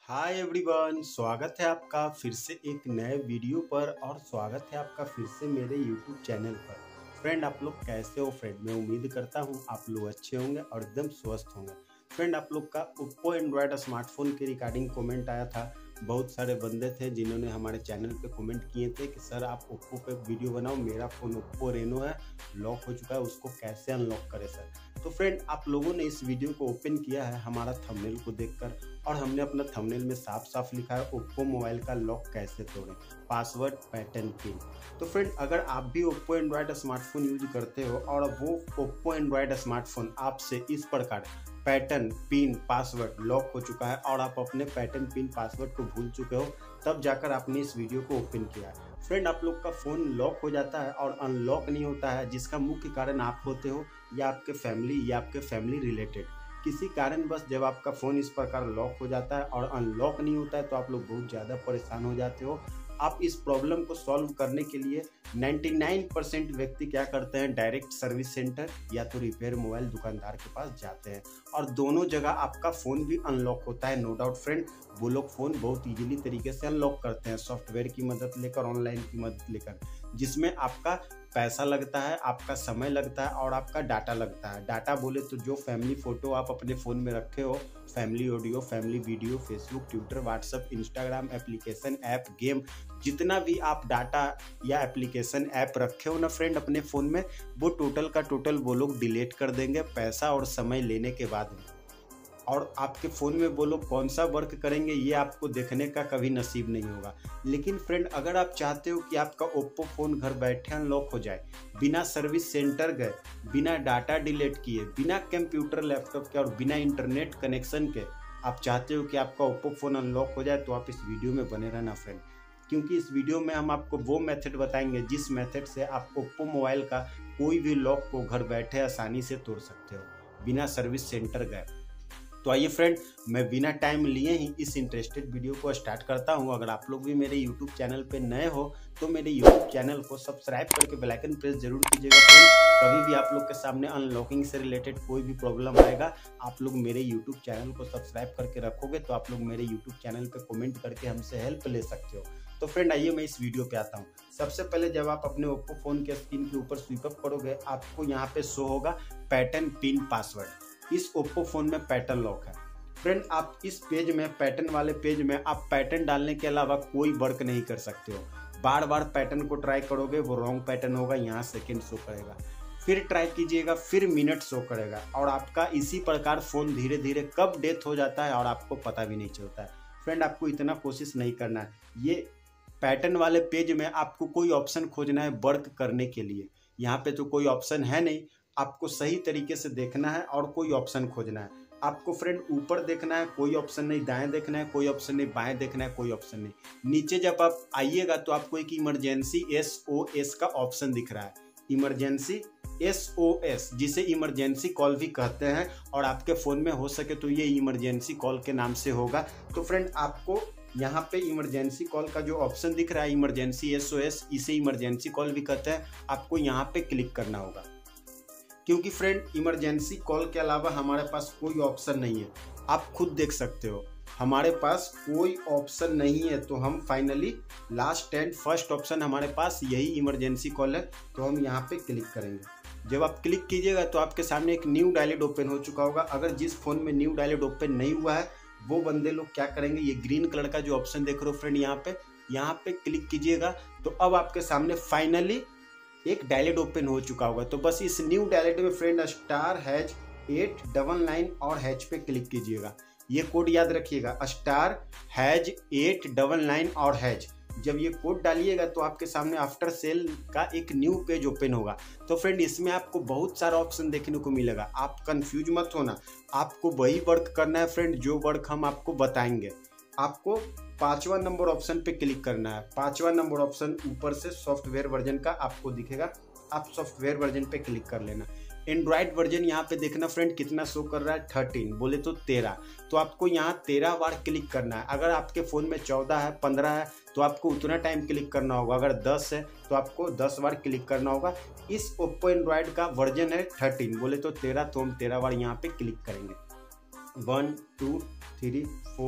Hi everyone, स्वागत है आपका फिर से एक नए वीडियो पर और स्वागत है आपका फिर से मेरे यूट्यूब चैनल पर। फ्रेंड, आप लोग कैसे हो? फ्रेंड, मैं उम्मीद करता हूँ आप लोग अच्छे होंगे और एकदम स्वस्थ होंगे। फ्रेंड, आप लोग का ओप्पो एंड्रॉयड स्मार्टफोन के रिगार्डिंग कमेंट आया था। बहुत सारे बंदे थे जिन्होंने हमारे चैनल पे कमेंट किए थे कि सर आप ओप्पो पे वीडियो बनाओ, मेरा फ़ोन ओप्पो रेनो है, लॉक हो चुका है, उसको कैसे अनलॉक करें सर। तो फ्रेंड, आप लोगों ने इस वीडियो को ओपन किया है हमारा थंबनेल को देखकर और हमने अपना थंबनेल में साफ साफ लिखा है ओप्पो मोबाइल का लॉक कैसे तोड़ें, पासवर्ड पैटर्न पिन। तो फ्रेंड, अगर आप भी ओप्पो एंड्रॉयड स्मार्टफोन यूज करते हो और वो ओप्पो एंड्रॉयड स्मार्टफोन आपसे इस प्रकार पैटर्न पिन पासवर्ड लॉक हो चुका है और आप अपने पैटर्न पिन पासवर्ड को भूल चुके हो, तब जाकर आपने इस वीडियो को ओपन किया है। फ्रेंड, आप लोग का फ़ोन लॉक हो जाता है और अनलॉक नहीं होता है, जिसका मुख्य कारण आप होते हो या आपके फैमिली रिलेटेड किसी कारणवश जब आपका फ़ोन इस प्रकार लॉक हो जाता है और अनलॉक नहीं होता है तो आप लोग बहुत ज़्यादा परेशान हो जाते हो। आप इस प्रॉब्लम को सॉल्व करने के लिए 99% व्यक्ति क्या करते हैं, डायरेक्ट सर्विस सेंटर या तो रिपेयर मोबाइल दुकानदार के पास जाते हैं और दोनों जगह आपका फ़ोन भी अनलॉक होता है। नो डाउट फ्रेंड, वो लोग फ़ोन बहुत ईजिली तरीके से अनलॉक करते हैं सॉफ्टवेयर की मदद लेकर, ऑनलाइन की मदद लेकर, जिसमें आपका पैसा लगता है, आपका समय लगता है और आपका डाटा लगता है। डाटा बोले तो जो फैमिली फ़ोटो आप अपने फ़ोन में रखे हो, family audio, family video, Facebook, Twitter, WhatsApp, Instagram, application, app, game, जितना भी आप डाटा या एप्लीकेशन ऐप रखे हो ना फ्रेंड अपने फ़ोन में, वो टोटल का टोटल वो लोग डिलीट कर देंगे पैसा और समय लेने के बाद में। और आपके फ़ोन में वो लोग कौन सा वर्क करेंगे ये आपको देखने का कभी नसीब नहीं होगा। लेकिन फ्रेंड, अगर आप चाहते हो कि आपका ओप्पो फ़ोन घर बैठे अनलॉक हो जाए, बिना सर्विस सेंटर गए, बिना डाटा डिलीट किए, बिना कंप्यूटर लैपटॉप के और बिना इंटरनेट कनेक्शन के आप चाहते हो कि आपका ओप्पो फ़ोन अनलॉक हो जाए, तो आप इस वीडियो में बने रहना फ्रेंड, क्योंकि इस वीडियो में हम आपको वो मेथड बताएंगे जिस मेथड से आप ओप्पो मोबाइल का कोई भी लॉक को घर बैठे आसानी से तोड़ सकते हो बिना सर्विस सेंटर गए। तो आइए फ्रेंड, मैं बिना टाइम लिए ही इस इंटरेस्टेड वीडियो को स्टार्ट करता हूं। अगर आप लोग भी मेरे YouTube चैनल पे नए हो तो मेरे YouTube चैनल को सब्सक्राइब करके बेल आइकन प्रेस जरूर कीजिएगा फ्रेंड। कभी भी आप लोग के सामने अनलॉकिंग से रिलेटेड कोई भी प्रॉब्लम आएगा, आप लोग मेरे YouTube चैनल को सब्सक्राइब करके रखोगे तो आप लोग मेरे YouTube चैनल पर कमेंट करके हमसे हेल्प ले सकते हो। तो फ्रेंड, आइए मैं इस वीडियो पे आता हूँ। सबसे पहले जब आप अपने ओप्पो फ़ोन के स्क्रीन के ऊपर स्वीप अप करोगे, आपको यहाँ पे शो होगा पैटर्न पिन पासवर्ड। इस ओप्पो फ़ोन में पैटर्न लॉक है फ्रेंड। आप इस पेज में, पैटर्न वाले पेज में आप पैटर्न डालने के अलावा कोई वर्क नहीं कर सकते हो। बार बार पैटर्न को ट्राई करोगे, वो रॉन्ग पैटर्न होगा, यहाँ सेकेंड शो करेगा, फिर ट्राई कीजिएगा, फिर मिनट शो करेगा और आपका इसी प्रकार फ़ोन धीरे धीरे कब डेथ हो जाता है और आपको पता भी नहीं चलता है। फ्रेंड, आपको इतना कोशिश नहीं करना है। ये पैटर्न वाले पेज में आपको कोई ऑप्शन खोजना है वर्क करने के लिए। यहाँ पे तो कोई ऑप्शन है नहीं, आपको सही तरीके से देखना है और कोई ऑप्शन खोजना है। आपको फ्रेंड ऊपर देखना है, कोई ऑप्शन नहीं, दाएं देखना है, कोई ऑप्शन नहीं, बाएं देखना है, कोई ऑप्शन नहीं। नीचे जब आप आइएगा तो आपको एक इमरजेंसी SOS का ऑप्शन दिख रहा है, इमरजेंसी SOS, जिसे इमरजेंसी कॉल भी कहते हैं और आपके फ़ोन में हो सके तो ये इमरजेंसी कॉल के नाम से होगा। तो फ्रेंड, आपको यहाँ पे इमरजेंसी कॉल का जो ऑप्शन दिख रहा है, इमरजेंसी SOS, इसे इमरजेंसी कॉल भी कहते हैं, आपको यहाँ पे क्लिक करना होगा। क्योंकि फ्रेंड, इमरजेंसी कॉल के अलावा हमारे पास कोई ऑप्शन नहीं है। आप खुद देख सकते हो हमारे पास कोई ऑप्शन नहीं है, तो हम finally last and first option हमारे पास यही इमरजेंसी कॉल है, तो हम यहाँ पे क्लिक करेंगे। जब आप क्लिक कीजिएगा तो आपके सामने एक न्यू डायलॉग ओपन हो चुका होगा। अगर जिस फ़ोन में न्यू डायलॉग ओपन नहीं हुआ है वो बंदे लोग क्या करेंगे, ये ग्रीन कलर का जो ऑप्शन देख रहे हो फ्रेंड, यहाँ पे क्लिक कीजिएगा तो अब आपके सामने फाइनली एक डायलॉग ओपन हो चुका होगा। तो बस इस न्यू डायलॉग में फ्रेंड *#899 और हैच पे क्लिक कीजिएगा। ये कोड याद रखिएगा, *#899 और हैच। जब ये कोड डालिएगा तो आपके सामने आफ्टर सेल का एक न्यू पेज ओपन होगा। तो फ्रेंड, इसमें आपको बहुत सारा ऑप्शन देखने को मिलेगा। आप कंफ्यूज मत होना, आपको वही वर्क करना है फ्रेंड जो वर्क हम आपको बताएंगे। आपको 5वां नंबर ऑप्शन पे क्लिक करना है। 5वां नंबर ऑप्शन ऊपर से सॉफ्टवेयर वर्जन का आपको दिखेगा, आप सॉफ्टवेयर वर्जन पे क्लिक कर लेना। एंड्रॉयड वर्जन यहाँ पे देखना फ्रेंड कितना शो कर रहा है, 13 बोले तो 13, तो आपको यहाँ 13 बार क्लिक करना है। अगर आपके फ़ोन में 14 है, 15 है तो आपको उतना टाइम क्लिक करना होगा। अगर 10 है तो आपको 10 बार क्लिक करना होगा। इस ओप्पो एंड्रॉयड का वर्जन है 13 बोले तो 13, तो हम 13 बार यहाँ पे क्लिक करेंगे। 1 2 3 4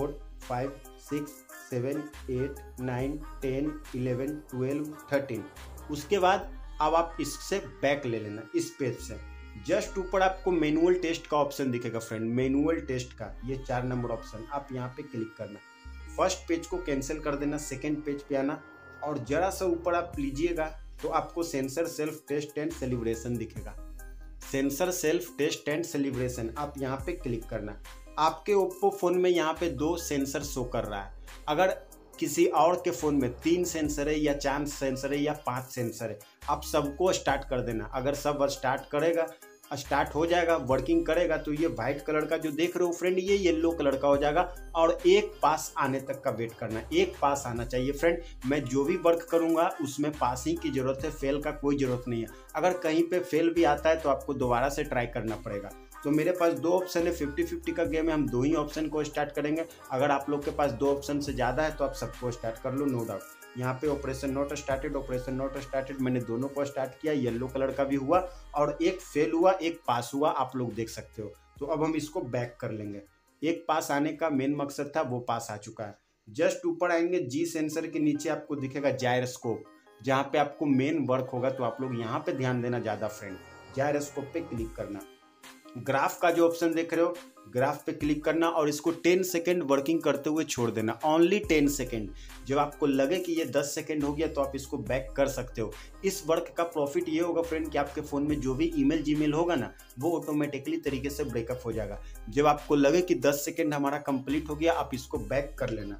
5 6 7 8 9 10 11 12 13। उसके बाद अब आप इससे बैक ले लेना इस पेज से। जस्ट ऊपर आपको मैनुअल टेस्ट का ऑप्शन दिखेगा फ्रेंड, मैनुअल टेस्ट का ये 4 नंबर ऑप्शन, आप यहाँ पे क्लिक करना। फर्स्ट पेज को कैंसिल कर देना, सेकेंड पेज पे आना और जरा सा ऊपर आप लीजिएगा तो आपको sensor self test and celebration दिखेगा। Sensor self test and celebration आप यहाँ पे क्लिक करना। आपके ओप्पो फोन में यहाँ पे 2 सेंसर शो कर रहा है। अगर किसी और के फ़ोन में 3 सेंसर है या 4 सेंसर है या 5 सेंसर है, आप सबको स्टार्ट कर देना। अगर सब स्टार्ट हो जाएगा, वर्किंग करेगा, तो ये वाइट कलर का जो देख रहे हो फ्रेंड ये येलो कलर का हो जाएगा और एक पास आने तक का वेट करना है। एक पास आना चाहिए फ्रेंड। मैं जो भी वर्क करूंगा उसमें पासिंग की जरूरत है, फेल का कोई ज़रूरत नहीं है। अगर कहीं पे फेल भी आता है तो आपको दोबारा से ट्राई करना पड़ेगा। तो मेरे पास 2 ऑप्शन है, 50-50 का गेम है, हम 2 ही ऑप्शन को स्टार्ट करेंगे। अगर आप लोग के पास 2 ऑप्शन से ज़्यादा है तो आप सबको स्टार्ट कर लो, नो डाउट। यहाँ पे ऑपरेशन नॉट स्टार्टेड, मैंने दोनों को स्टार्ट किया, येलो कलर का भी हुआ और एक फेल हुआ, एक पास हुआ, आप लोग देख सकते हो। तो अब हम इसको बैक कर लेंगे। एक पास आने का मेन मकसद था, वो पास आ चुका है। जस्ट ऊपर आएंगे, जी सेंसर के नीचे आपको दिखेगा जायरोस्कोप, जहाँ पे आपको मेन वर्क होगा, तो आप लोग यहाँ पे ध्यान देना ज़्यादा फ्रेंड। जायरोस्कोप पे क्लिक करना, ग्राफ का जो ऑप्शन देख रहे हो ग्राफ पे क्लिक करना और इसको 10 सेकेंड वर्किंग करते हुए छोड़ देना, ओनली 10 सेकेंड। जब आपको लगे कि ये 10 सेकेंड हो गया तो आप इसको बैक कर सकते हो। इस वर्क का प्रॉफिट ये होगा फ्रेंड कि आपके फ़ोन में जो भी ईमेल जीमेल होगा ना वो ऑटोमेटिकली तरीके से ब्रेकअप हो जाएगा। जब आपको लगे कि 10 सेकेंड हमारा कंप्लीट हो गया, आप इसको बैक कर लेना।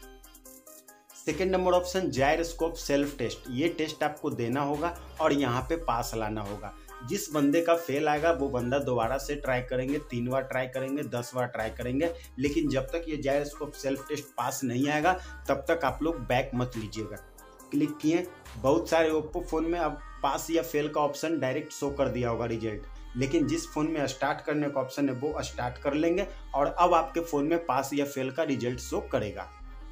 Second number option gyroscope self test, ये टेस्ट आपको देना होगा और यहाँ पे पास लाना होगा। जिस बंदे का फेल आएगा वो बंदा दोबारा से ट्राई करेंगे, 3 बार ट्राई करेंगे, 10 बार ट्राई करेंगे, लेकिन जब तक ये जायरोस्कोप सेल्फ टेस्ट पास नहीं आएगा तब तक आप लोग बैक मत लीजिएगा। क्लिक किए, बहुत सारे ओप्पो फ़ोन में अब पास या फेल का ऑप्शन डायरेक्ट शो कर दिया होगा रिजल्ट, लेकिन जिस फ़ोन में स्टार्ट करने का ऑप्शन है वो स्टार्ट कर लेंगे और अब आपके फ़ोन में पास या फेल का रिजल्ट शो करेगा।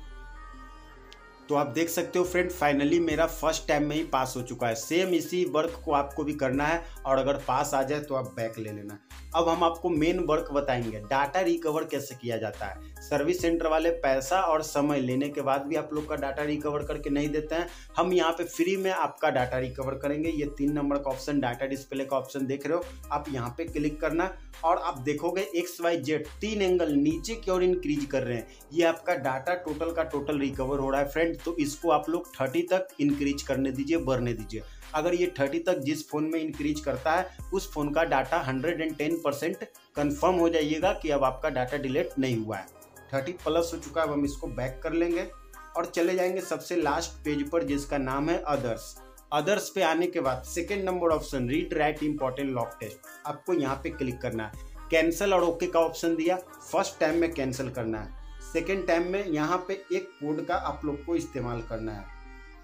तो आप देख सकते हो फ्रेंड, फाइनली मेरा फर्स्ट टाइम में ही पास हो चुका है। सेम इसी वर्क को आपको भी करना है और अगर पास आ जाए तो आप बैक ले लेना। अब हम आपको मेन वर्क बताएंगे, डाटा रिकवर कैसे किया जाता है। सर्विस सेंटर वाले पैसा और समय लेने के बाद भी आप लोग का डाटा रिकवर करके नहीं देते हैं, हम यहाँ पे फ्री में आपका डाटा रिकवर करेंगे। ये 3 नंबर का ऑप्शन, डाटा डिस्प्ले का ऑप्शन देख रहे हो, आप यहाँ पे क्लिक करना और आप देखोगे XYZ 3 एंगल नीचे की ओर इंक्रीज कर रहे हैं। ये आपका डाटा टोटल का टोटल रिकवर हो रहा है फ्रेंड। तो इसको आप लोग 30 तक इंक्रीज करने दीजिए, बढ़ने दीजिए। अगर ये 30 तक जिस फोन में इंक्रीज करता है उस फोन का डाटा 110% कन्फर्म हो जाइएगा कि अब आपका डाटा डिलीट नहीं हुआ है। 30 प्लस हो चुका है। अब हम इसको बैक कर लेंगे और चले जाएंगे सबसे लास्ट पेज पर जिसका नाम है अदर्स। अदर्स पे आने के बाद second number option read write important lock test, आपको यहाँ पे क्लिक करना है। कैंसिल और ओके का ऑप्शन दिया, फर्स्ट टाइम में कैंसिल करना है, सेकेंड टाइम में यहाँ पे एक कोड का आप लोग को इस्तेमाल करना है,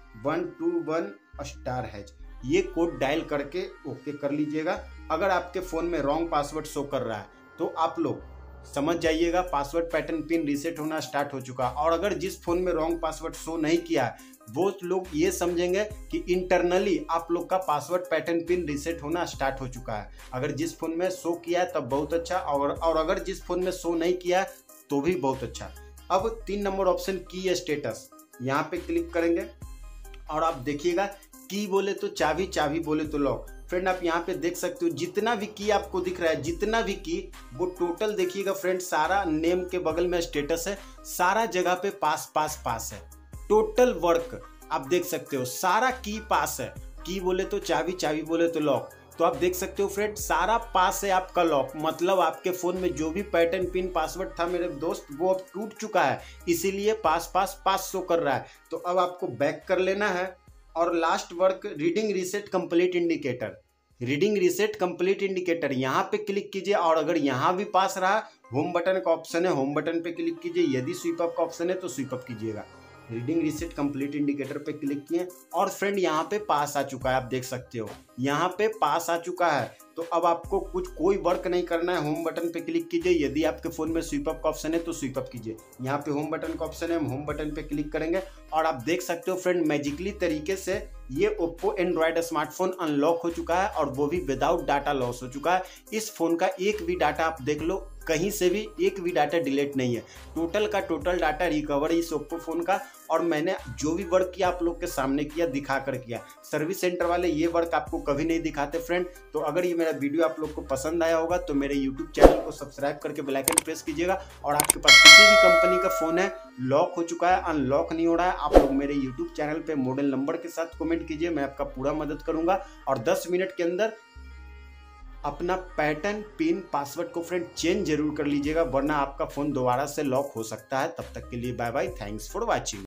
121##। ये कोड डायल करके ओके कर लीजिएगा। अगर आपके फ़ोन में रॉन्ग पासवर्ड शो कर रहा है तो आप लोग समझ जाइएगा पासवर्ड पैटर्न पिन रीसेट होना स्टार्ट हो चुका है। और अगर जिस फ़ोन में रॉन्ग पासवर्ड शो नहीं किया है वो लोग ये समझेंगे कि इंटरनली आप लोग का पासवर्ड पैटर्न पिन रीसेट होना स्टार्ट हो चुका है। अगर जिस फ़ोन में शो किया है तब बहुत अच्छा, और अगर जिस फ़ोन में शो नहीं किया है तो भी बहुत अच्छा। अब 3 नंबर ऑप्शन की स्टेटस, यहाँ पे क्लिक करेंगे और आप देखिएगा की बोले तो चाबी, चाबी बोले तो लॉक। फ्रेंड आप यहाँ पे देख सकते हो जितना भी की आपको दिख रहा है, जितना भी की वो टोटल देखिएगा फ्रेंड, सारा नेम के बगल में स्टेटस है, सारा जगह पे पास पास पास है। टोटल वर्क आप देख सकते हो, सारा की पास है। की बोले तो चाबी, चाबी बोले तो लॉक। तो आप देख सकते हो फ्रेंड सारा पास है आपका लॉक, मतलब आपके फ़ोन में जो भी पैटर्न पिन पासवर्ड था मेरे दोस्त वो अब टूट चुका है, इसीलिए पास पास पास शो कर रहा है। तो अब आपको बैक कर लेना है और last work reading reset complete indicator, reading reset complete indicator यहाँ पे क्लिक कीजिए और अगर यहाँ भी पास रहा, होम बटन का ऑप्शन है, होम बटन पे क्लिक कीजिए। यदि स्वीप अप का ऑप्शन है तो स्वीप अप कीजिएगा। रीडिंग रीसेट कंप्लीट इंडिकेटर पे क्लिक किए और फ्रेंड यहाँ पे पास आ चुका है, आप देख सकते हो यहाँ पे पास आ चुका है। तो अब आपको कोई वर्क नहीं करना है, होम बटन पे क्लिक कीजिए। यदि आपके फ़ोन में स्वीप अप का ऑप्शन है तो स्वीप अप कीजिए। यहाँ पे होम बटन का ऑप्शन है, हम होम बटन पे क्लिक करेंगे और आप देख सकते हो फ्रेंड मैजिकली तरीके से ये ओप्पो एंड्रॉयड स्मार्टफोन अनलॉक हो चुका है और वो भी विदाउट डाटा लॉस हो चुका है। इस फ़ोन का एक भी डाटा आप देख लो कहीं से भी एक भी डाटा डिलीट नहीं है। टोटल का टोटल डाटा रिकवर इस ओप्पो फ़ोन का, और मैंने जो भी वर्क किया आप लोग के सामने किया, दिखा कर किया। सर्विस सेंटर वाले ये वर्क आपको कभी नहीं दिखाते फ्रेंड। तो अगर ये मेरा वीडियो आप लोग को पसंद आया होगा तो मेरे यूट्यूब चैनल को सब्सक्राइब करके बेल आइकन प्रेस कीजिएगा। और आपके पास किसी भी कंपनी का फ़ोन है, लॉक हो चुका है, अनलॉक नहीं हो रहा है, आप लोग मेरे यूट्यूब चैनल पे मॉडल नंबर के साथ कमेंट कीजिए, मैं आपका पूरा मदद करूंगा। और 10 मिनट के अंदर अपना पैटर्न, पिन, पासवर्ड को फ्रेंड चेंज जरूर कर लीजिएगा, वरना आपका फ़ोन दोबारा से लॉक हो सकता है। तब तक के लिए bye bye, thanks for watching.